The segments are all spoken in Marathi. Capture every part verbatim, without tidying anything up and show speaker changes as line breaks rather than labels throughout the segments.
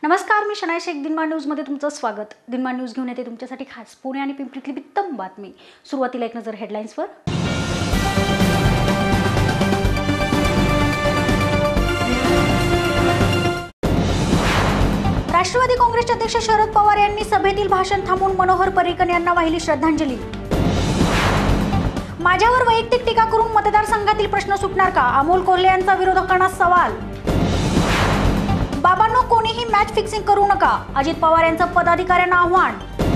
नमस्कार, मी शनाय शेख. दिनमान न्यूजमध्ये तुमचं स्वागत. दिनमान न्यूज घेऊन येते तुमच्यासाठी खास पुणे आणि पिंपरीतली उत्तम बातमी. सुरुवातीला एक नजर हेडलाईन्सवर. राष्ट्रवादी काँग्रेसचे अध्यक्ष शरद पवार यांनी सभेतील भाषण थांबवून मनोहर पर्रिकर यांना वाहिली श्रद्धांजली. माझ्यावर वैयक्तिक टीका करून मतदारसंघातील प्रश्न सुटणार का? अमोल कोल्हे यांचा विरोधकांना सवाल. बाबांनो, कोणीही मॅच फिक्सिंग करू नका, अजित पवार यांचं पदाधिकाऱ्यांना आव्हान.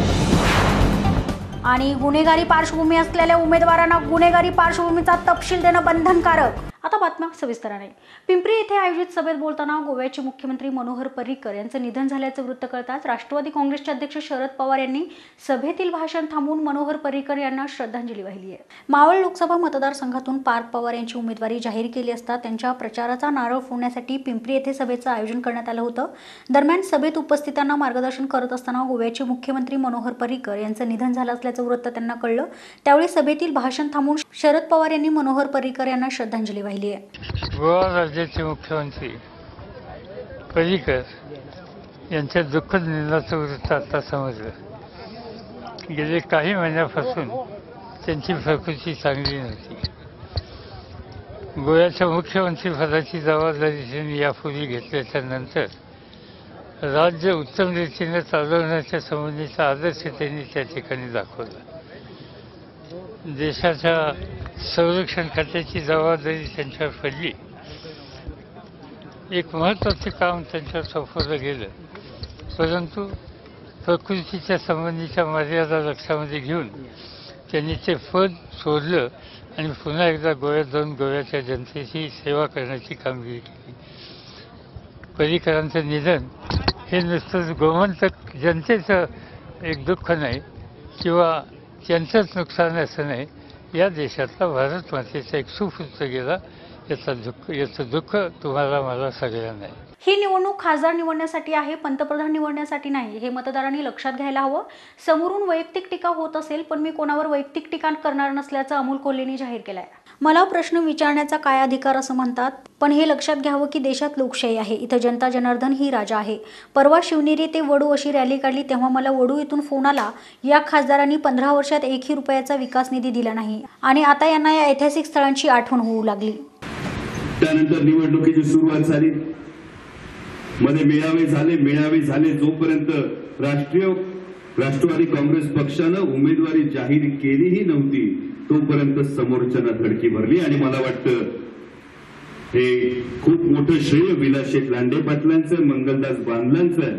आणि गुन्हेगारी पार्श्वभूमी असलेल्या उमेदवारांना गुन्हेगारी पार्श्वभूमीचा तपशील देणं बंधनकारक. आता बातम्या सविस्तराने. पिंपरी येथे आयोजित सभेत बोलताना गोव्याचे मुख्यमंत्री मनोहर पर्रिकर यांचं निधन झाल्याचं वृत्त कळताच राष्ट्रवादी काँग्रेसचे अध्यक्ष शरद पवार यांनी सभेतील भाषण थांबवून मनोहर पर्रिकर यांना श्रद्धांजली वाहिली आहे. मावळ लोकसभा मतदारसंघातून पार्थ पवार यांची उमेदवारी जाहीर केली असता त्यांच्या प्रचाराचा नारळ फोडण्यासाठी पिंपरी येथे सभेचं आयोजन करण्यात आलं होतं. दरम्यान सभेत उपस्थितांना मार्गदर्शन करत असताना गोव्याचे मुख्यमंत्री मनोहर पर्रिकर यांचं निधन झालं असल्याचं वृत्त त्यांना कळलं. त्यावेळी सभेतील भाषण थांबवून शरद पवार यांनी मनोहर पर्रिकर यांना श्रद्धांजली वाहिली.
गोवा राज्याचे मुख्यमंत्री पर्रिकर यांच्या दुःखद निधनाचं वृत्त आता समजलं. गेले काही महिन्यापासून त्यांची प्रकृती चांगली नव्हती. गोव्याच्या मुख्यमंत्रीपदाची जबाबदारी त्यांनी यापूर्वी घेतल्याच्या नंतर राज्य उत्तम रीतीने चालवण्याच्या संबंधीचा आदर्श त्यांनी त्या ठिकाणी दाखवला. देशाच्या संरक्षण खात्याची जबाबदारी त्यांच्यावर पडली. एक महत्त्वाचे काम त्यांच्यावर सोपवलं गेलं, परंतु प्रकृतीच्या संबंधीच्या मर्यादा लक्षामध्ये घेऊन त्यांनी ते पद सोडलं आणि पुन्हा एकदा गोव्यात जाऊन गोव्याच्या जनतेची सेवा करण्याची कामगिरी केली. पर्रिकरांचं निधन हे नुसतंच गोमंतक जनतेचं एक दुःख नाही किंवा त्यांचंच नुकसान असं नाही, या देशातला भारत मातेचा एक सुपुत्र गेला, याचा दुःख याचं दुःख तुम्हाला मला सगळ्यांना आहे.
ही निवडणूक खासदार निवडण्यासाठी आहे, पंतप्रधान निवडण्यासाठी नाही, हे मतदारांनी लक्षात घ्यायला हवं. समोरून वैयक्तिक टीका होत असेल, पण मी कोणावर वैयक्तिक टीका करणार नसल्याचं अमोल कोल्हेंनी जाहीर केलंय. मला प्रश्न विचारण्याचा काय अधिकार असं म्हणतात, पण हे लक्षात घ्यावं की देशात लोकशाही आहे, इथं जनता जनार्दन ही राजा आहे. परवा शिवनेरी ते वडू अशी रॅली काढली, तेव्हा मला वडू इथून फोन आला, या खासदारांनी पंधरा वर्षात एकही रुपयाचा विकास निधी दिला नाही आणि आता यांना या ऐतिहासिक स्थळांची आठवण होऊ लागली.
त्यानंतर निवडणुकीची सुरुवात झाली, मध्ये मेळावे झाले मेळावे झाले जोपर्यंत राष्ट्रीय राष्ट्रवादी काँग्रेस पक्षानं उमेदवारी जाहीर केलीही नव्हती तोपर्यंत समोरच्यांना धडकी भरली. आणि मला वाटतं हे खूप मोठं श्रेय विलास शेठ लांडे पाटलांचं, मंगलदास बांधलांचं,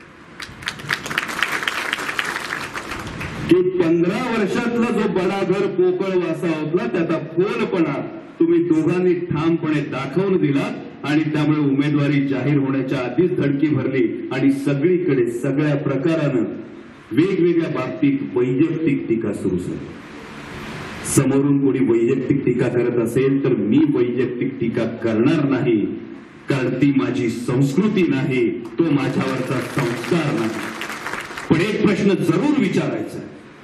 की पंधरा वर्षातला जो बडाघर पोकळ वासा होता त्याचा फोलपणा तुम्ही दोघांनी ठामपणे दाखवून दिला आणि त्यामुळे उमेदवारी जाहीर होण्याच्या आधीच धडकी भरली आणि सगळीकडे सगळ्या प्रकारानं वेगवेगळ्या बाबतीत वैयक्तिक टीका सुरू झाली. समोरून कोणी वैयक्तिक टीका करत असेल तर मी वैयक्तिक टीका करणार नाही, कारण ती माझी संस्कृती नाही, तो माझ्यावरचा संस्कार नाही. पण एक प्रश्न जरूर विचारायचा,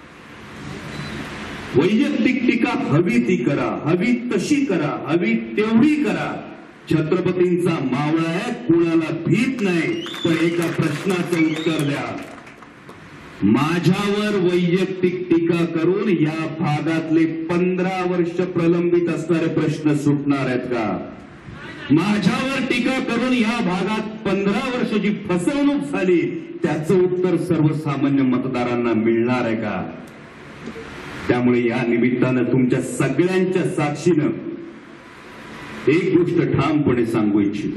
वैयक्तिक टीका हवी ती करा, हवी तशी करा, हवी तेवढी करा. छत्रपतींचा मावळा आहे, कुणाला भीत नाही, पण एका प्रश्नाचं उत्तर द्या. माझ्यावर वैयक्तिक टीका करून या भागातले पंधरा वर्ष प्रलंबित असणारे प्रश्न सुटणार आहेत का? माझ्यावर टीका करून या भागात पंधरा वर्ष जी फसवणूक झाली त्याचं उत्तर सर्वसामान्य मतदारांना मिळणार आहे का? त्यामुळे या निमित्तानं तुमच्या सगळ्यांच्या साक्षीनं एक गोष्ट ठामपणे सांगू इच्छितो.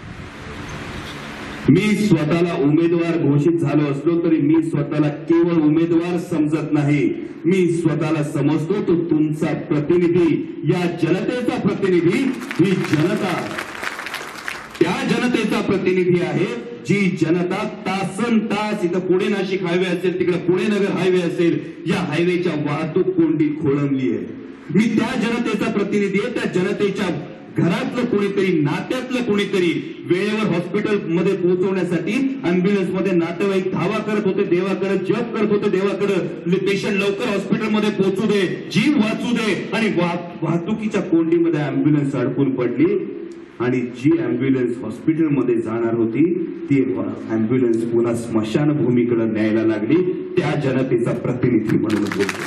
मी स्वतःला उमेदवार घोषित झालो असलो तरी मी स्वतःला केवळ उमेदवार समजत नाही, मी स्वतःला समजतो तो तुमचा प्रतिनिधी, या जनतेचा प्रतिनिधी. ही जनता त्या जनतेचा प्रतिनिधी आहे जी जनता तासन तास इथं पुणे नाशिक हायवे असेल, तिकडे पुणे नगर हायवे असेल, या हायवेच्या वाहतूक कोंडीत खोळंबली आहे. मी त्या जनतेचा प्रतिनिधी आहे. त्या जनतेच्या घरातलं कोणीतरी, नात्यातलं कोणीतरी वेळेवर हॉस्पिटल मध्ये पोहोचवण्यासाठी अँब्युलन्स मध्ये नातेवाईक धावा करत होते, देवाकडे जप करत होते, देवाकडे पेशंट लवकर हॉस्पिटल मध्ये पोहोचू दे, जीव वाचू दे, आणि वाहतुकीच्या कोंडीमध्ये अँब्युलन्स अडकून पडली. आणि जी अँब्युलन्स हॉस्पिटलमध्ये जाणार होती ती अँब्युलन्स पुन्हा स्मशानभूमीकडे न्यायला लागली. त्या जनतेचा प्रतिनिधी म्हणून बोलतो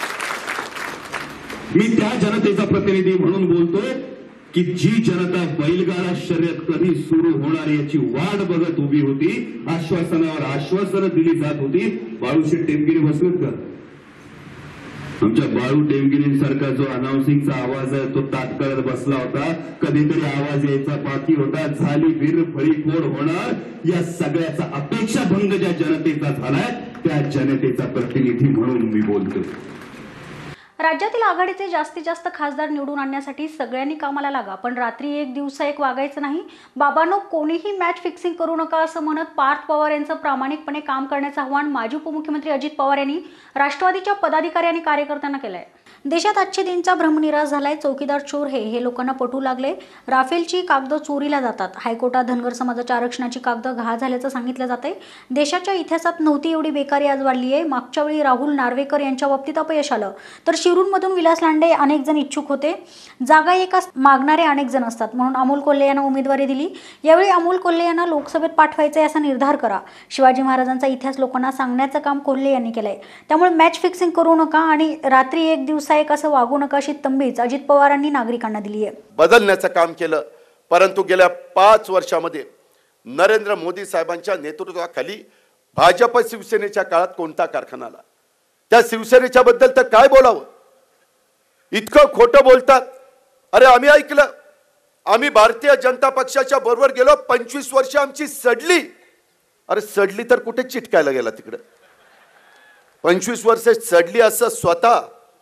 मी, त्या जनतेचा प्रतिनिधी म्हणून बोलतोय की जी जनता बैलगाडा शर्यत कधी सुरू होणार याची वाट बघत उभी होती, आश्वासनावर आश्वासनं दिली जात होती. बाळूशेठ टेमगिरी बसलेत का? आमच्या बाळू टेमगिरींसारखा जो अनाउन्सिंगचा आवाज आहे तो तात्काळ बसला होता. कधीतरी आवाज यायचा बाकी होता. झाली वीर फळी फोड होणार. या सगळ्याचा अपेक्षा भंग ज्या जनतेचा झालाय त्या जनतेचा प्रतिनिधी म्हणून मी बोलतो.
राज्यातील आघाडीचे जास्तीत जास्त खासदार निवडून आणण्यासाठी सगळ्यांनी कामाला लागा, पण रात्री एक दिवसा एक वागायचं नाही. बाबांनो, कोणीही मॅच फिक्सिंग करू नका असं म्हणत पार्थ पवार यांचं प्रामाणिकपणे काम करण्याचं आवाहन माजी उपमुख्यमंत्री अजित पवार यांनी राष्ट्रवादीच्या पदाधिकारी आणि कार्यकर्त्यांना केलंय. देशात आजचे दिनचा भ्रमनिरास झालाय. चौकीदार चोर हे हे लोकांना पटू लागले. राफेलची कागदं चोरीला जातात. हायकोर्टात धनगर समाजाच्या आरक्षणाची कागदं गहाळ झाल्याचं सांगितलं जातंय. देशाच्या इतिहासात नव्हती एवढी बेकारी आज वाढली आहे. मागच्या वेळी राहुल नार्वेकर यांच्या बाबतीत अपयश आलं तर शिरूरमधून विलास लांडे अनेक जण इच्छुक होते. जागा एकाच मागणारे अनेक जण असतात, म्हणून अमोल कोल्हे यांना उमेदवारी दिली. यावेळी अमोल कोल्हे यांना लोकसभेत पाठवायचे असा निर्धार करा. शिवाजी महाराजांचा इतिहास लोकांना सांगण्याचं काम कोल्हे यांनी केलंय. त्यामुळे मॅच फिक्सिंग करू नका आणि रात्री एक दिवसा एक असं वागू नका अशी तंबीच अजित पवारांनी नागरिकांना दिली आहे.
बदलण्याचं काम केलं, परंतु गेल्या पाच वर्षामध्ये नरेंद्र मोदी साहेबांच्या नेतृत्वाखाली भाजप शिवसेनेच्या काळात कोणता कारखाना आला? त्या शिवसेनेच्या बद्दल तर काय बोलावं, इतकं खोटं बोलतात. अरे आम्ही ऐकलं, आम्ही भारतीय जनता पक्षाच्या बरोबर गेलो, पंचवीस वर्ष आमची सडली. अरे सडली तर कुठे चिटकायला गेला तिकडे? पंचवीस वर्ष सडली असं स्वतः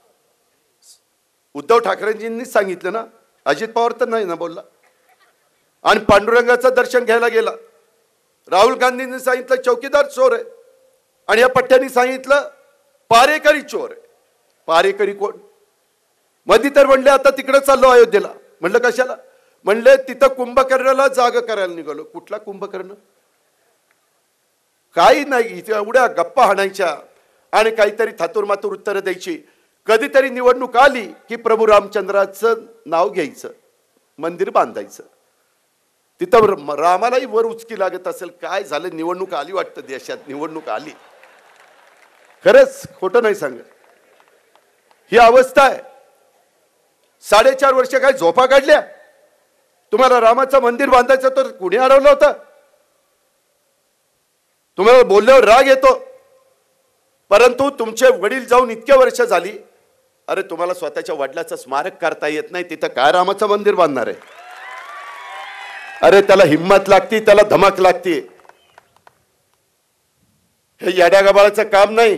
उद्धव ठाकरेंजींनी सांगितलं ना, अजित पवार तर नाही ना बोलला. आणि पांडुरंगाचं दर्शन घ्यायला गेला. राहुल गांधींनी सांगितलं चौकीदार चोर आहे, आणि या पट्ट्यांनी सांगितलं पारेकरी चोर आहे. पारेकरी कोण? मधी तर म्हणले आता तिकडे चाललो अयोध्येला. म्हणलं कशाला? म्हणले तिथं कुंभकर्णाला जाग करायला निघालो. कुठला कुंभकर्ण? काही नाही, इथे एवढ्या गप्पा हाणायच्या आणि काहीतरी थातूरमातूर उत्तरं द्यायची. कधीतरी निवडणूक आली की प्रभू रामचंद्राचं नाव घ्यायचं, मंदिर बांधायचं. तिथं रामालाही वर उचकी लागत असेल. काय झालं? निवडणूक आली वाटतं देशात, निवडणूक आली. खरंच खोटं नाही सांगत. ही अवस्था आहे. साडेचार वर्ष काय झोपा काढल्या? तुम्हाला रामाचं मंदिर बांधायचं तर कुणी अडवलं होतं? तुम्हाला बोलल्यावर राग येतो, परंतु तुमचे वडील जाऊन इतके वर्ष झाली. अरे तुम्हाला स्वतःच्या वडिलाचं स्मारक करता येत नाही, तिथं काय रामाचं मंदिर बांधणार आहे? अरे त्याला हिम्मत लागती, त्याला धमक लागती. हे येड्या गबाळाचं काम नाही.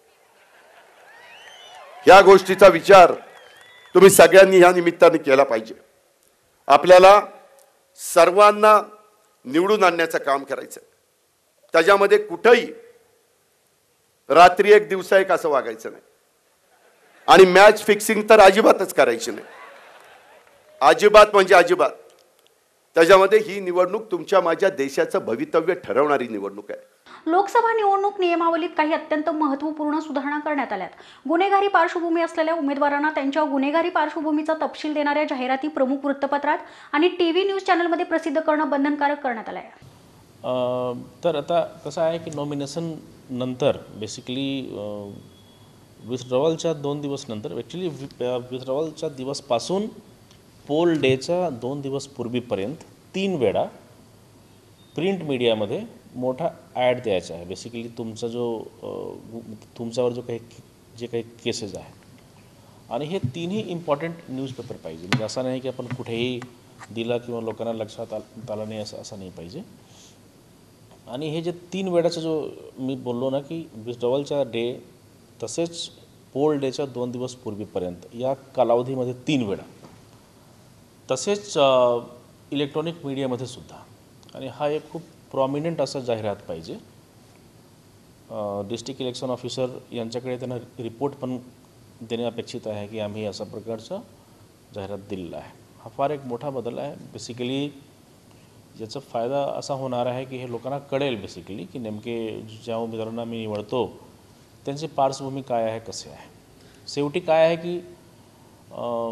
या गोष्टीचा विचार तुम्ही सगळ्यांनी या निमित्ताने केला पाहिजे. आपल्याला सर्वांना निवडून आणण्याचं काम करायचं. त्याच्यामध्ये कुठेही रात्री एक दिवसा एक असं वागायचं नाही. आणि मॅच फिक्सिंग तर अजिबातच करायची नाही, अजिबात म्हणजे अजिबात. त्याच्यामध्ये ही निवडणूक तुमच्या माझ्या देशाचं भवितव्य ठरवणारी निवडणूक आहे.
लोकसभा निवडणूक नियमावलीत काही अत्यंत महत्त्वपूर्ण सुधारणा करण्यात आल्यात. गुन्हेगारी पार्श्वभूमी असलेल्या उमेदवारांना त्यांच्या गुन्हेगारी पार्श्वभूमीचा तपशील देणाऱ्या जाहिराती प्रमुख वृत्तपत्रात आणि टीव्ही न्यूज चॅनलमध्ये प्रसिद्ध करणं बंधनकारक करण्यात आलं आहे.
तर आता कसं आहे की नॉमिनेशन नंतर बेसिकली विथड्रॉवलच्या दोन दिवस नंतर ॲक्च्युली विथड्रॉवलच्या दिवसपासून पोल डेच्या दोन दिवस पूर्वीपर्यंत तीन वेळा प्रिंट मीडियामध्ये मोठा ॲड द्यायचा आहे. बेसिकली तुमचा जो तुमच्यावर जो काही जे काही केसेस आहे, आणि हे तिन्ही इम्पॉर्टंट न्यूजपेपर पाहिजे. म्हणजे असं नाही की आपण कुठेही दिला किंवा लोकांना लक्षात आलं नाही असं असं नाही पाहिजे. आणि हे जे तीन वेळाचा जो मी बोललो ना की विथड्रॉवलच्या डे तसेच पोल डेच्या दोन दिवस पूर्वीपर्यंत या कालावधीमध्ये तीन वेळा, तसेच इलेक्ट्रॉनिक मीडियामध्ये सुद्धा. आणि हा एक खूप प्रॉमिनंट असा जाहिरात पाहिजे. डिस्ट्रिक्ट इलेक्शन ऑफिसर यांच्याकडे त्यांना रिपोर्ट पण देणे अपेक्षित आहे की आम्ही अशा प्रकारचं जाहिरात दिलेला आहे. हा फार एक मोठा बदल आहे. बेसिकली याचा फायदा असा होणार आहे की हे लोकांना कळेल बेसिकली की नेमके ज्या उमेदवारांना मी निवडतो त्यांची पार्श्वभूमी काय आहे, कसे आहे. शेवटी काय आहे की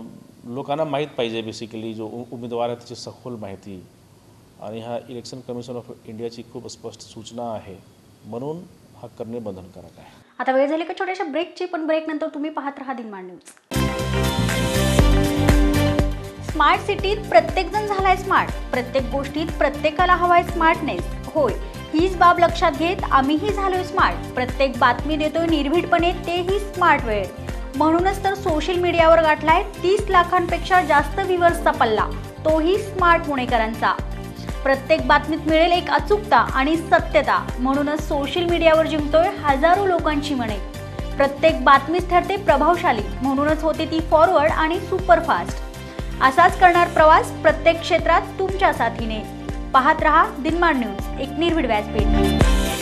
लोकांना माहीत पाहिजे बेसिकली जो उ उमेदवार आहे त्याची सखोल माहिती आणि हा इलेक्शन कमिशन ऑफ इंडियाची खूप स्पष्ट सूचना आहे, म्हणून हा करणे बंधनकारक आहे.
आता वेळ झाली का छोट्याशा ब्रेकची, पण ब्रेक नंतर तुम्ही पाहत राहा दिनमान न्यूज. स्मार्ट सिटीत प्रत्येकजण झालाय स्मार्ट, प्रत्येक गोष्टीत प्रत्येकाला हवाय स्मार्टनेस. होय, हीच बाब लक्षात घेत आम्हीही झालोय स्मार्ट. प्रत्येक बातमी देतोय निर्भीडपणे, तेही स्मार्ट वेळ. म्हणूनच तर सोशल मीडियावर गाठलाय तीस लाखांपेक्षा जास्त व्ह्यूअर्सचा पल्ला, तोही स्मार्ट पुणेकरांचा. प्रत्येक बातमीत मिळेल एक अचूकता आणि सत्यता, म्हणूनच सोशल मीडियावर जिंकतोय हजारो लोकांची मने. प्रत्येक बातमीच ठरते प्रभावशाली, म्हणूनच होते ती फॉरवर्ड आणि सुपरफास्ट. असाच करणार प्रवास प्रत्येक क्षेत्रात तुमच्या साथीने. पाहत रहा दिनमान न्यूज, एक निर्भीड व्यासपीठ.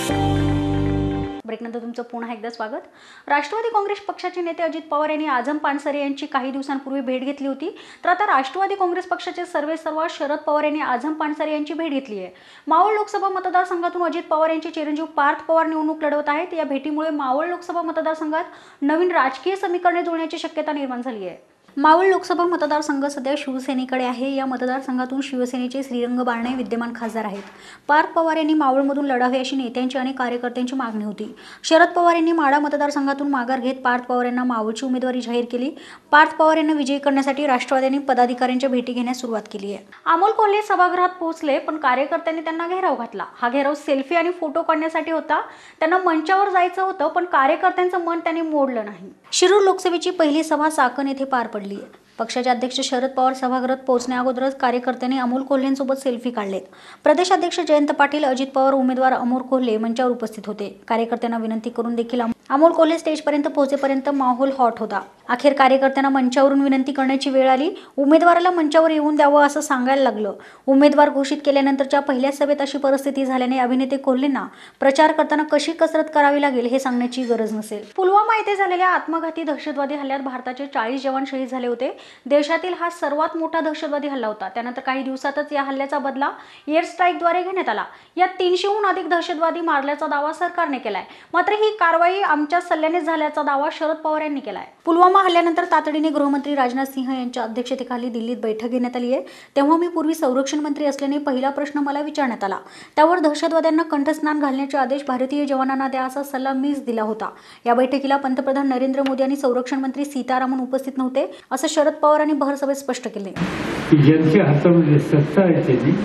ब्रेकनंतर तुमचं पुन्हा एकदा स्वागत. राष्ट्रवादी काँग्रेस पक्षाचे नेते अजित पवार यांनी आझम पानसरे यांची काही दिवसांपूर्वी भेट घेतली होती. तर आता राष्ट्रवादी काँग्रेस पक्षाचे सर्वेसर्वा शरद पवार यांनी आझम पानसरे यांची भेट घेतली आहे. मावळ लोकसभा मतदारसंघातून अजित पवार यांचे चिरंजीव पार्थ पवार निवडणूक लढवत आहेत. या भेटीमुळे मावळ लोकसभा मतदारसंघात नवीन राजकीय समीकरणे जुळण्याची शक्यता निर्माण झाली आहे. मावळ लोकसभा मतदारसंघ सध्या शिवसेनेकडे आहे. या मतदारसंघातून शिवसेनेचे श्रीरंग बारणे विद्यमान खासदार आहेत. पार्थ पवार यांनी मावळमधून लढावे अशी नेत्यांची आणि कार्यकर्त्यांची मागणी होती. शरद पवार यांनी माढा मतदारसंघातून माघार घेत पार्थ पवार यांना मावळची उमेदवारी जाहीर केली. पार्थ पवार यांना विजयी करण्यासाठी राष्ट्रवादीने पदाधिकाऱ्यांच्या भेटी घेण्यास सुरुवात केली आहे. अमोल कोल्हे सभागृहात पोहोचले, पण कार्यकर्त्यांनी त्यांना घेराव घातला. हा घेराव सेल्फी आणि फोटो काढण्यासाठी होता. त्यांना मंचावर जायचं होतं, पण कार्यकर्त्यांचं मन त्यांनी मोडलं नाही. शिरूर लोकसभेची पहिली सभा चाकण येथे पार पडली. पक्षाचे अध्यक्ष शरद पवार सभागृहात पोहोचण्याअगोदरच कार्यकर्त्यांनी अमोल कोल्हेंसोबत सेल्फी काढलेत. प्रदेशाध्यक्ष जयंत पाटील, अजित पवार, उमेदवार अमोल कोल्हे मंचावर उपस्थित होते. कार्यकर्त्यांना विनंती करून देखील अमोल कोल्हे स्टेजपर्यंत पोहोचेपर्यंत माहोल हॉट होता. अखेर कार्यकर्त्यांना मंचावरून विनंती करण्याची वेळ आली. उमेदवाराला मंचावर येऊन द्यावं असं सांगायला लागलं. उमेदवार घोषित केल्यानंतरच्या पहिल्या सभेत अशी परिस्थिती झाल्याने अभिनेते कोल्हेंना प्रचार करताना कशी कसरत करावी लागेल हे सांगण्याची गरज नसेल. पुलवामा येथे झालेल्या आत्मघाती दहशतवादी हल्ल्यात भारताचे चाळीस जवान शहीद झाले होते. देशातील हा सर्वात मोठा दहशतवादी हल्ला होता. त्यानंतर काही दिवसातच या हल्ल्याचा बदला एअर स्ट्राईकद्वारे घेण्यात आला. यात तीनशेहून अधिक दहशतवादी मारल्याचा दावा सरकारने केलाय. मात्र ही कारवाई आमच्या सल्ल्याने झाल्याचा दावा शरद पवार यांनी केलाय. पुलवामा हल्ल्यानंतर तातडीने गृहमंत्री राजनाथ सिंह यांच्या अध्यक्षतेखाली दिल्लीत बैठक घेण्यात आली आहे. तेव्हा मी पूर्वी संरक्षण मंत्री असल्याने पहिला प्रश्न मला विचारण्यात आला. त्यावर दहशतवाद्यांना कंठस्नान घालण्याचे आदेश भारतीय जवानांना द्या असा सल्ला मीच दिला होता. या बैठकीला पंतप्रधान नरेंद्र मोदी आणि संरक्षण मंत्री सीतारामन उपस्थित नव्हते असं शरद पवार यांनी भरसभेत स्पष्ट केले.
ज्यांच्या हातामध्ये सत्ता आहे त्यांनी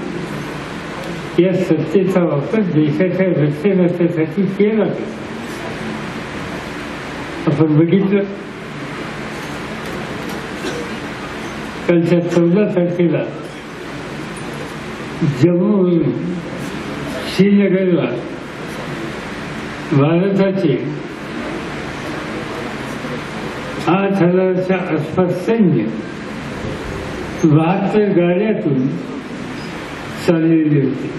या सत्तेचा वापर देशाच्या रक्षणासाठी केला. आपण बघितलं कालच्या चौदा तारखेला जम्मू श्रीनगरला भारताचे आठ हजारच्या आसपास सैन्य बहात्तर गाड्यातून चाललेली होती.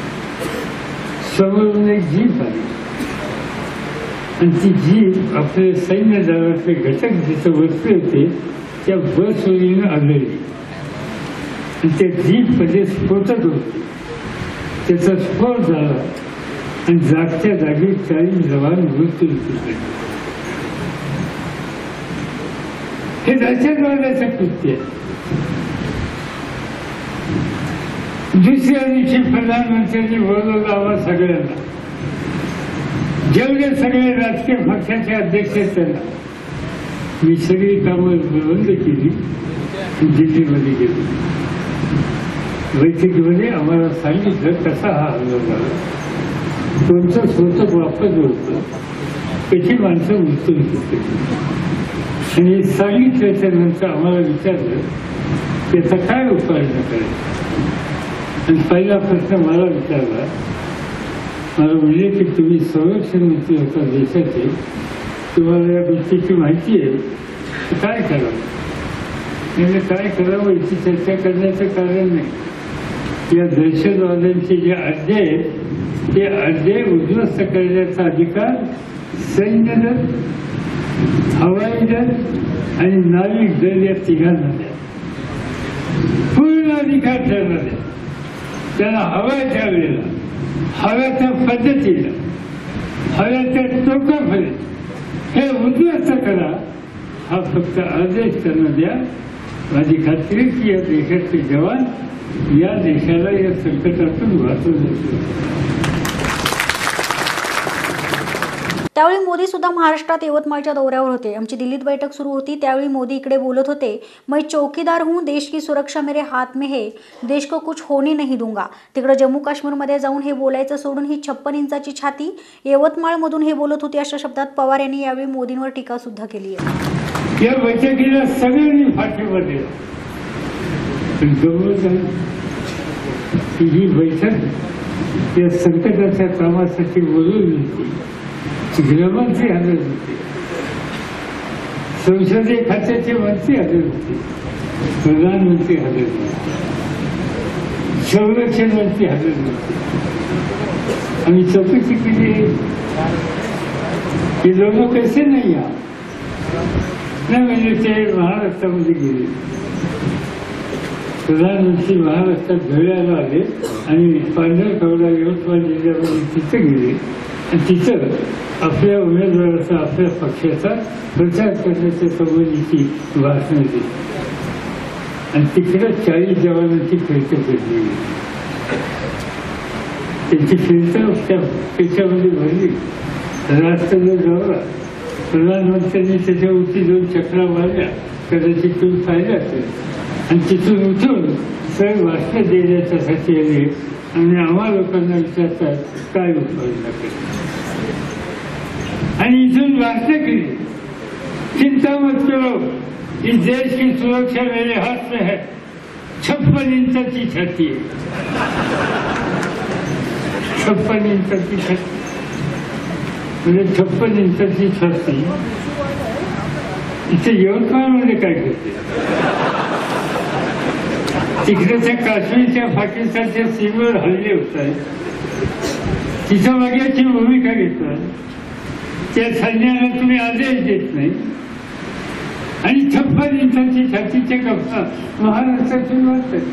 समोरून एक जीप आली आणि ती जीप आपले सैन्य दलातले घटक जिथे बसले होते त्या बसवरीनं आढळली आणि त्या जीपमध्ये स्फोटक होते. त्याचा स्फोट झाला आणि जागच्या जागी चाळीस जवान मृत्यू झाले. हे दहशतवादाचं कृत्य आहे. दुसऱ्या दिवशी प्रधानमंत्र्यांनी बोलवलं आम्हा सगळ्यांना, जेवढे सगळे राजकीय पक्षाचे अध्यक्ष आहेत त्यांना. मी सगळी कामं बंद केली, दिल्लीमध्ये गेलो. बैठकीमध्ये आम्हाला सांगितलं कसा हा हल्ला झाला, कोणतं स्फोटक वापरलं होतं, कशी माणसं उचलून होते. आणि सांगितल्याच्या नंतर आम्हाला विचारलं त्याचा काय उपाययोजना करायचा. आणि पहिला प्रश्न मला विचारला, मला म्हणजे की तुम्ही संरक्षण मंत्री होता देशाचे, तुम्हाला या गोष्टीची माहिती आहे, तर काय करावं. म्हणजे काय करावं याची चर्चा करण्याचं कारण नाही. या दहशतवाद्यांचे जे अड्डे आहेत ते अड्डे उद्ध्वस्त करण्याचा अधिकार सैन्य दल, हवाई दल आणि नाविक दल या तिघांना द्या. पूर्ण अधिकार त्यांना द्या. त्यांना हव्या त्या वेळेला, हव्या त्या पद्धतीला, हव्या त्या टोकापर्यंत हे उद्ध्वस्त करा. हा फक्त आदेश त्यांना द्या. माझी खात्री आहे की या देशाचे जवान या देशाला या संकटातून वाचवून देतील.
त्यावेळी मोदी सुद्धा महाराष्ट्रात यवतमाळच्या दौऱ्यावर होते. आमची दिल्लीत बैठक सुरू होती. त्यावेळी मोदी इकडे बोलत होते, मैं चौकीदार हूँ, देश की सुरक्षा मेरे हात में है, देश को कुछ होने नहीं दूंगा. तिकडे जम्मू काश्मीरमध्ये जाऊन हे बोलायचं सोडून ही छप्पन इंचाची छाती यवतमाळमधून हे बोलत होते, अशा शब्दात पवार यांनी यावेळी मोदींवर टीका सुद्धा केली आहे.
या बैठकीला सगळ्यांनी पाठिंबा दिला. ही बैठक या संकटाच्या कामासाठी बोलवली होती. गृहमंत्री हजर होते, संसदीय खात्याचे मंत्री हजर होते, प्रधानमंत्री हजर होते, संरक्षण मंत्री हजर होते. आम्ही चौकशी केली, हे लोक कैसे नाही या नाही म्हणजे ते महाराष्ट्रामध्ये गेले. प्रधानमंत्री महाराष्ट्रात धुळ्याला आले आणि पांढरकवडा यवतमाळ जिल्ह्यामध्ये तिथे गेले आणि तिथं आपल्या उमेदवाराचा आपल्या पक्षाचा प्रचार करण्याच्या संबंधीची भाषणं दिली आणि तिकडे चाळीस जवानांची फिरत फिरली. त्यांची फिरत त्याच्यामध्ये भरली. राष्ट्रध्वज दौरा प्रधानमंत्र्यांनी त्याच्यावरती दोन चक्रा मारल्या, कदाचित तुम्ही पाहिल्या असेल, आणि तिथून उठून सर भाषण देण्याच्यासाठी आले आणि आम्हा लोकांना विचारतात काय उपाययोजना केली आणि इथून भाषण केली. चिंता मत करो, इस देश की सुरक्षा मेरे हाथ में है. छप्पन इंचाची छाती आहे, छप्पन इंचाची छाती म्हणजे छप्पन इंचाची छाती. इथे यवतमाळमध्ये काय करते? तिकडे त्या काश्मीरच्या पाकिस्तानच्या सीमेवर हल्ले होत आहेत, तिथं वगैरेची भूमिका घेतात. त्या सैन्याला तुम्ही आदेश देत नाही आणि छप्पन इंचाची छातीच्या गप्पा महाराष्ट्रातून वाटतात.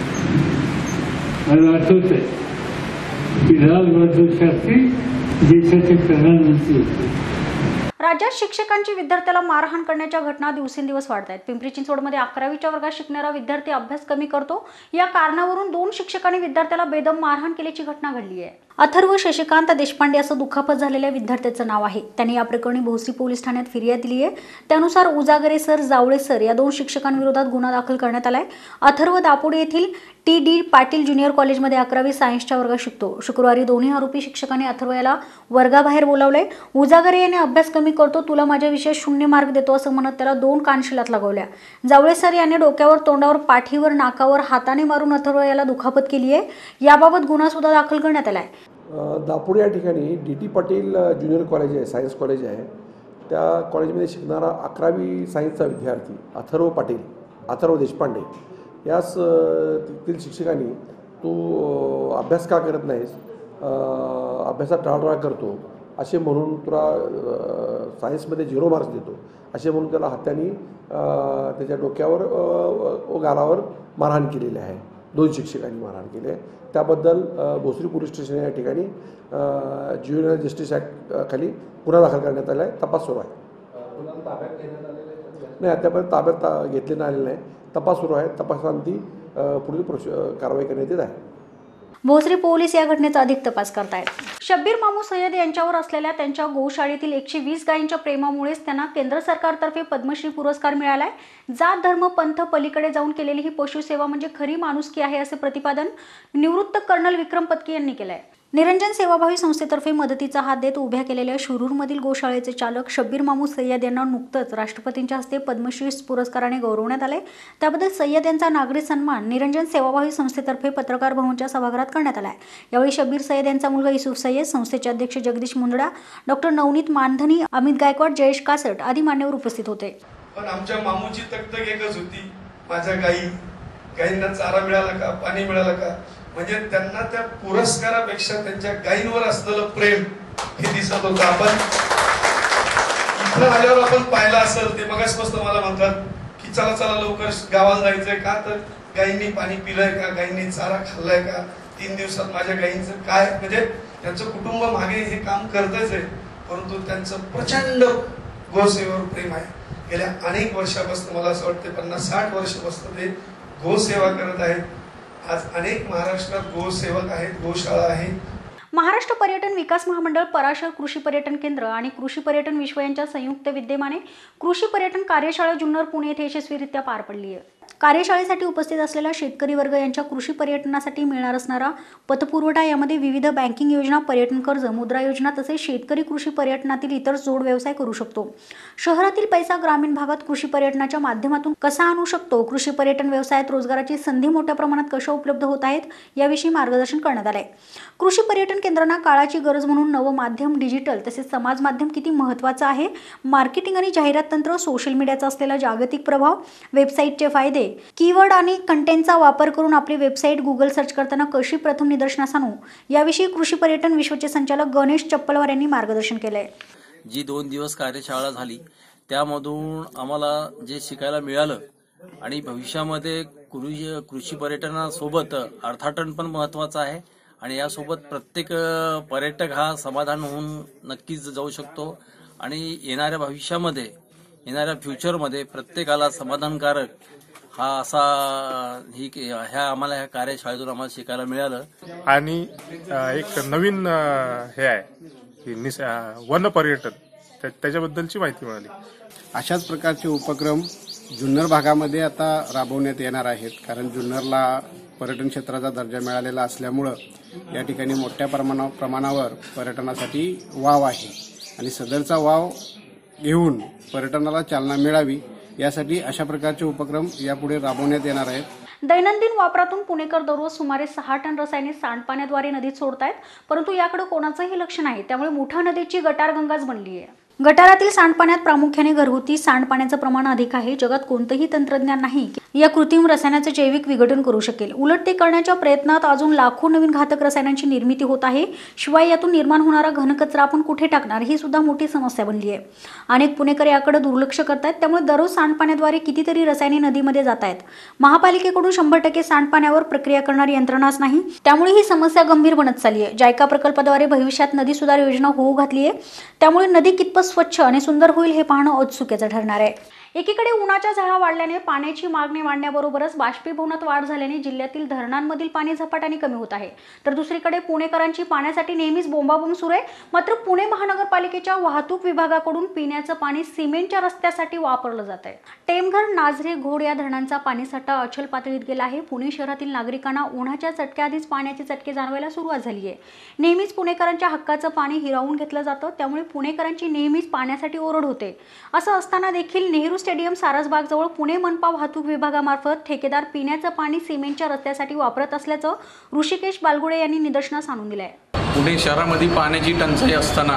मला आठवत आहे की लालबहादूर शास्त्री देशाचे प्रधानमंत्री होते.
राज्यात शिक्षकांची विद्यार्थ्याला मारहाण करण्याच्या घटना दिवसेंदिवस वाढत आहेत. पिंपरी चिंचवडमध्ये अकरावीच्या वर्गात शिकणारा विद्यार्थी अभ्यास कमी करतो या कारणावरून दोन शिक्षकांनी विद्यार्थ्याला बेदम मारहाण केल्याची घटना घडली आहे. अथर्व शशिकांत देशपांडे असं दुखापत झालेल्या विद्यार्थ्याचं नाव आहे. त्यांनी या प्रकरणी भोसरी पोलीस ठाण्यात फिर्याद दिली आहे. त्यानुसार उजागरे सर, जावळे सर या दोन शिक्षकांविरोधात गुन्हा दाखल करण्यात आलाय. अथर्व दापोडे येथील टी डी पाटील ज्युनियर कॉलेजमध्ये अकरावी सायन्सच्या वर्गात शिकतो. शुक्रवारी दोन्ही आरोपी शिक्षकांनी अथर्व याला वर्गाबाहेर बोलावलंय. उजागरे याने अभ्यास कमी करतो, तुला माझ्या विषयात शून्य मार्क देतो असं म्हणत त्याला दोन कानशिलात लागवल्या. जावळे सर याने डोक्यावर, तोंडावर, पाठीवर, नाकावर हाताने मारून अथर्व याला दुखापत केली आहे. याबाबत गुन्हा सुद्धा दाखल करण्यात आलाय.
दापोडे या ठिकाणी D T Patil junior college आहे, सायन्स कॉलेज आहे, त्या कॉलेजमध्ये शिकणारा अकरावी सायन्सचा विद्यार्थी अथर्व पाटील, अथर्व देशपांडे यास तेथील शिक्षकांनी तू अभ्यास का करत नाहीस, अभ्यासात टाळाटाळ करतो असे म्हणून तुला सायन्समध्ये झिरो मार्क्स देतो असे म्हणून त्याला हाताने त्याच्या डोक्यावर व गालावर मारहाण केलेली आहे. दोन शिक्षकांनी मारहाण केली आहे. त्याबद्दल भोसरी पोलीस स्टेशन या ठिकाणी ज्युनियर जस्टिस ॲक्ट खाली गुन्हा दाखल करण्यात आला आहे. तपास सुरू आहे. नाही, अद्यापर्यंत ताब्यात घेतले आलेलं नाही. तपास सुरू आहे. तपासांती पुढील कारवाई करण्यात येत आहे.
भोसरी पोलीस या घटनेचा अधिक तपास करतायत. शब्बीर मामू सय्यद यांच्यावर असलेल्या त्यांच्या गोशाळेतील एकशे वीस गायींच्या प्रेमामुळेच त्यांना केंद्र सरकारतर्फे पद्मश्री पुरस्कार मिळालाय. जात धर्म पंथ पलीकडे जाऊन केलेली ही पशुसेवा म्हणजे खरी माणुसकी आहे असे प्रतिपादन निवृत्त कर्नल विक्रम पत्की यांनी केलंय. निरंजन सेवाभावी संस्थेतर्फे मदतीचा हात देत उभ्या केलेल्या शिरूरमधील गोशाळेचे चालक शब्बीर मामू सय्यद यांना नुकतंच राष्ट्रपतींच्या हस्ते पद्मश्री पुरस्काराने गौरवण्यात आले. त्याबद्दल सय्यद यांचा नागरी सन्मान निरंजन सेवाभावी संस्थेतर्फे पत्रकार भवनच्या सभागृहात करण्यात आला. यावेळी शब्बीर सय्यद यांचा मुलगा युसुफ सय्यद, संस्थेचे अध्यक्ष जगदीश मुंदडा, डॉक्टर नवनीत मानधनी, अमित गायकवाड, जयेश कासट आदी मान्यवर उपस्थित होते.
पण आमच्या मामूची तकतक एकच होती, माझ्या गायी गायींना चारा मिळाला का, पाणी मिळालं का, म्हणजे त्यांना त्या पुरस्कारापेक्षा त्यांच्या गायींवर असलेलं प्रेम हे दिसत होतं. आपण इथं आल्यावर आपण पाहिलं असेल ते मगासपासून मला म्हणतात की चला चला लवकर गावाला जायचंय का, तर गायींनी पाणी पिलंय का, गायींनी चारा खाल्लाय का, तीन दिवसात माझ्या गायींचं काय, म्हणजे त्यांचं कुटुंब मागे हे काम करतच आहे, परंतु त्यांचं प्रचंड गोसेवेवर प्रेम आहे. गेल्या अनेक वर्षापासून, मला असं वाटतं पन्नास साठ वर्षापासून ते गोसेवा करत आहेत. आज अनेक महाराष्ट्रात गोसेवक आहेत, गोशाळा आहेत.
महाराष्ट्र पर्यटन विकास महामंडळ, पराशर कृषी पर्यटन केंद्र आणि कृषी पर्यटन विश्व यांच्या संयुक्त विद्यमाने कृषी पर्यटन कार्यशाळा जुन्नर पुणे येथे यशस्वीरित्या पार पडली आहे. कार्यशाळेसाठी उपस्थित असलेला शेतकरी वर्ग यांच्या कृषी पर्यटनासाठी मिळणार असणारा पतपुरवठा यामध्ये विविध बँकिंग योजना, पर्यटन कर्ज, मुद्रा योजना तसेच शेतकरी कृषी पर्यटनातील इतर जोड व्यवसाय करू शकतो. शहरातील पैसा ग्रामीण भागात कृषी पर्यटनाच्या माध्यमातून कसा आणू शकतो, कृषी पर्यटन व्यवसायात रोजगाराची संधी मोठ्या प्रमाणात कशा उपलब्ध होत आहेत याविषयी मार्गदर्शन करण्यात आले. कृषी पर्यटन केंद्रांना काळाची गरज म्हणून नवं माध्यम, डिजिटल तसेच समाज माध्यम किती महत्त्वाचं आहे, मार्केटिंग आणि जाहिरात तंत्र, सोशल मीडियाचा असलेला जागतिक प्रभाव, वेबसाईटचे फायदे, कीवर्ड आणि कंटेंटचा वापर करून आपली वेबसाईट गुगल सर्च करताना कशी प्रथम निदर्शनास आणू याविषयी कृषी पर्यटन विश्वचे संचालक गणेश चप्पलवार यांनी मार्गदर्शन केले.
जी दोन दिवस कार्यशाळा झाली त्यामधून आम्हाला जे शिकायला मिळालं आणि भविष्यामध्ये कृषी कृषी पर्यटनासोबत अर्थाटन पण महत्वाचं आहे आणि यासोबत प्रत्येक पर्यटक हा समाधान होऊन नक्कीच जाऊ शकतो आणि येणाऱ्या भविष्यामध्ये, येणाऱ्या फ्युचरमध्ये प्रत्येकाला समाधानकारक हा असा ही ह्या आम्हाला ह्या कार्यशाळेतून आम्हाला शिकायला मिळालं.
आणि एक नवीन हे आहे वन पर्यटन, त्याच्याबद्दलची माहिती मिळाली.
अशाच प्रकारचे उपक्रम जुन्नर भागामध्ये आता राबवण्यात येणार आहेत, कारण जुन्नरला पर्यटन क्षेत्राचा दर्जा मिळालेला असल्यामुळं या ठिकाणी मोठ्या प्रमाणा प्रमाणावर पर्यटनासाठी वाव आहे आणि सदरचा वाव घेऊन पर्यटनाला चालना मिळावी यासाठी अशा प्रकारचे उपक्रम यापुढे राबवण्यात येणार आहेत.
दैनंदिन वापरातून पुणेकर दररोज सुमारे सहा टन रसायने सांडपाण्याद्वारे नदीत सोडतायत, परंतु याकडे कोणाचंही लक्ष नाही. त्यामुळे मुठा नदीची गटारगंगाच बनली आहे. गटारातील सांडपाण्यात प्रामुख्याने घरगुती सांडपाण्याचं प्रमाण अधिक आहे. जगात कोणतंही तंत्रज्ञान नाही या कृत्रिम रसायनाचे जैविक विघटन करू शकेल. उलट ते करण्याच्या प्रयत्नात अजून लाखो नवीन घातक रसायनांची निर्मिती होत आहे. शिवाय यातून निर्माण होणारा घनकचरा आपण कुठे टाकणार ही सुद्धा मोठी समस्या बनली आहे. अनेक पुणेकर याकडे दुर्लक्ष करतायत. त्यामुळे दररोज सांडपाण्याद्वारे कितीतरी रसायने नदीमध्ये जात आहेत. महापालिकेकडून शंभर टक्के सांडपाण्यावर प्रक्रिया करणारी यंत्रणाच नाही. त्यामुळे ही समस्या गंभीर बनत चालली आहे. जायका प्रकल्पाद्वारे भविष्यात नदी सुधार योजना होऊ घातली आहे. त्यामुळे नदी कितपत स्वच्छ आणि सुंदर होईल हे पाहणं औत्सुक्याचं ठरणार आहे. एकीकडे उन्हाच्या झळा वाढल्याने पाण्याची मागणी वाढण्याबरोबरच बाष्पीभवनात वाढ झाल्याने जिल्ह्यातील धरणांमधील पाणी झपाट्याने कमी होत आहे. तर दुसरीकडे पुणेकरांची पाण्यासाठी नेहमीच बोंबाबोंब सुरू आहे. मात्र पुणे महानगरपालिकेच्या वाहतूक विभागाकडून पिण्याचं पाणी सिमेंटच्या रस्त्यासाठी वापरलं जात आहे. टेमघर, नाझरे, घोड या धरणांचा पाणीसाठा अचल पातळीत गेला आहे. पुणे शहरातील नागरिकांना उन्हाच्या चटक्याआधीच पाण्याचे चटके जाणवायला सुरुवात झाली आहे. नेहमीच पुणेकरांच्या हक्काचं पाणी हिरावून घेतलं जातं. त्यामुळे पुणेकरांची नेहमीच पाण्यासाठी ओरड होते. असं असताना देखील नेहरू स्टेडियम सारसबागजवळ पुणे मनपा वाहतूक विभागामार्फत ठेकेदार पिण्याचं पाणी सिमेंटच्या रस्त्यासाठी वापरत असल्याचं ऋषिकेश बालगुडे यांनी निदर्शनास आणून दिलं आहे.
पुणे शहरामध्ये पाण्याची टंचाई असताना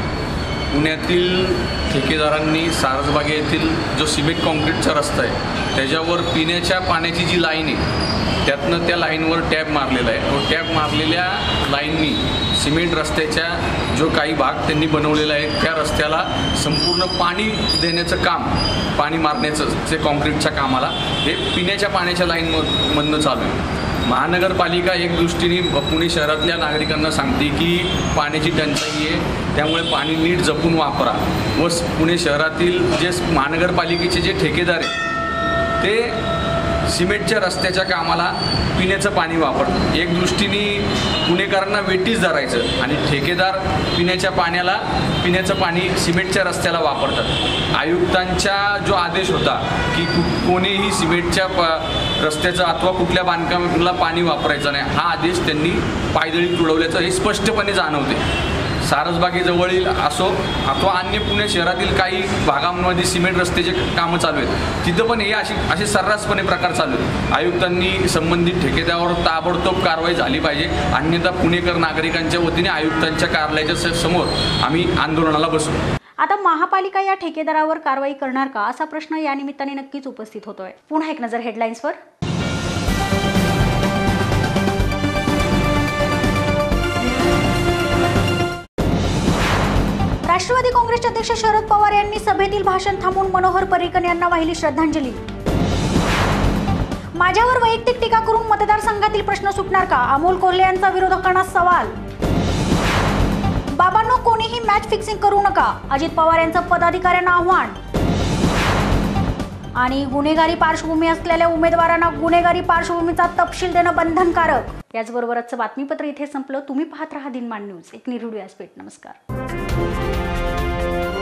पुण्यातील ठेकेदारांनी सारसबाग येथील जो सिमेंट कॉन्क्रीटचा रस्ता आहे त्याच्यावर पिण्याच्या पाण्याची जी लाईन आहे त्यातनं त्या लाईनवर टॅप मारलेला आहे. तो टॅप मारलेल्या लाईननी सिमेंट रस्त्याच्या जो काही भाग त्यांनी बनवलेला आहे त्या रस्त्याला संपूर्ण पाणी देण्याचं काम, पाणी मारण्याचं जे कॉन्क्रीटच्या कामाला हे पिण्याच्या पाण्याच्या लाईनमधनं चालू आहे. महानगरपालिका एक दृष्टीने पुणे शहरातल्या नागरिकांना सांगते की पाण्याची टंचाई आहे, त्यामुळे पाणी नीट जपून वापरा. व पुणे शहरातील जे महानगरपालिकेचे जे ठेकेदार आहेत ते सिमेंटच्या रस्त्याच्या कामाला पिण्याचं पाणी वापरतात. एक दृष्टीने पुणेकरांना वेटीस धरायचं आणि ठेकेदार पिण्याच्या पाण्याला पिण्याचं पाणी सिमेंटच्या रस्त्याला वापरतात. आयुक्तांचा जो आदेश होता की कोणीही सिमेंटच्या प रस्त्याचं अथवा कुठल्या बांधकामाला पाणी वापरायचं नाही, हा आदेश त्यांनी पायदळी तुडवल्याचं हे स्पष्टपणे जाणवते. सारसबागेजवळील असो अथवा अन्य पुणे शहरातील काही भागांमध्ये सिमेंट रस्त्याचे कामं चालू आहेत, तिथं पण हे अशी असे सर्रासपणे प्रकार चालू आहेत. आयुक्तांनी संबंधित ठेकेदारावर ताबडतोब कारवाई झाली पाहिजे, अन्यथा पुणेकर नागरिकांच्या वतीने आयुक्तांच्या कार्यालयाच्या समोर आम्ही आंदोलनाला बसू.
आता महापालिका या ठेकेदारावर कारवाई करणार का असा प्रश्न या निमित्ताने नक्कीच उपस्थित होतोय. पुन्हा एक नजर हेडलाईन्सवर. राष्ट्रवादी काँग्रेसचे अध्यक्ष शरद पवार यांनी सभेतील भाषण थांबवून मनोहर पर्रिकर यांना वाहिली श्रद्धांजली. माझ्यावर वैयक्तिक टीका करून मतदारसंघातील प्रश्न सुटणार का, अमोल कोल्हे यांचा विरोधकांना सवाल. बाबांनो कोणीही मॅच फिक्सिंग करू नका, अजित पवार यांचं पदाधिकाऱ्यांना आव्हान. आणि गुन्हेगारी पार्श्वभूमी असलेल्या उमेदवारांना गुन्हेगारी पार्श्वभूमीचा तपशील देणं बंधनकारक. याचबरोबर आजचं बातमीपत्र इथे संपलं. तुम्ही पाहत राहा दिनमान न्यूज. एक निरोगी व्यासपीठ. नमस्कार.